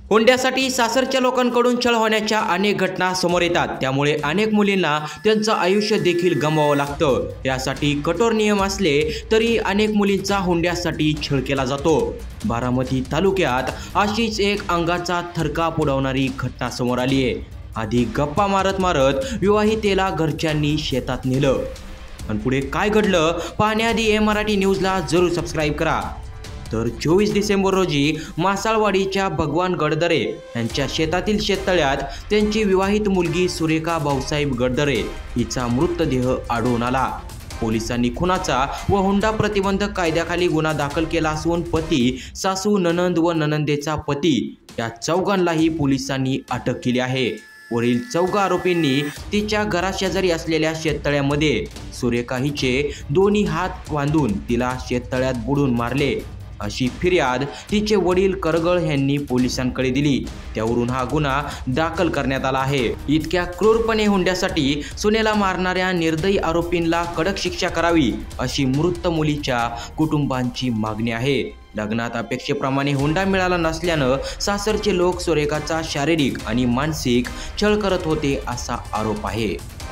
हुंड्यासाठी सासरच्या लोकांकडून छळ होण्याच्या अनेक घटना समोर येतात। त्यामुळे अनेक मुलींना त्यांचं आयुष्य देखील गमवावं लागतं। यासाठी कठोर नियम असले तरी अनेक मुलींचा हुंड्यासाठी छळ केला जातो। बारामती तालुक्यात अशीच एक अंगाचा थरकाप उडवणारी घटना समोर आली आहे। आधी गप्पा मारत मारत विवाहितेला घरच्यांनी शेतात नेलं आणि पुढे काय घडलं पाहण्याआधी ए मराठी न्यूजला जरूर सबस्क्राईब करा। तर 24 डिसेंबर रोजी मासाळवाडीच्या भगवान गडदरे यांच्या शेतातील शेततळ्यात त्यांची विवाहित मुलगी सुरेखा भाऊसाहेब गडदरे हिचा मृतदेह आढळून आला। पोलिसांनी खुनाचा व हुंडा प्रतिबंधक कायद्याखाली गुन्हा दाखल केला असून पती, सासू, ननंद व ननंदेचा पती या चौघांनाही पोलिसांनी अटक केली आहे। वरील चौघा आरोपींनी तिच्या घराशेजारी असलेल्या शेततळ्यामध्ये सुरेखा हिचे दोन्ही हात बांधून तिला शेततळ्यात बुडून मारले अशी फिर्याद तिचे वडील करगळ यांनी पोलिसांकडे दिली। त्यावरून हा गुन्हा दाखल करण्यात आला आहे। इतक्या क्रूरपणे हुंड्यासाठी सुनेला मारणाऱ्या निर्दयी आरोपींना कडक शिक्षा करावी अशी मृत मुलीच्या कुटुंबांची मागणी आहे। लग्नात अपेक्षेप्रमाणे हुंडा मिळाला नसल्यानं सासरचे लोक सुरेखाचा शारीरिक आणि मानसिक छळ करत होते असा आरोप आहे।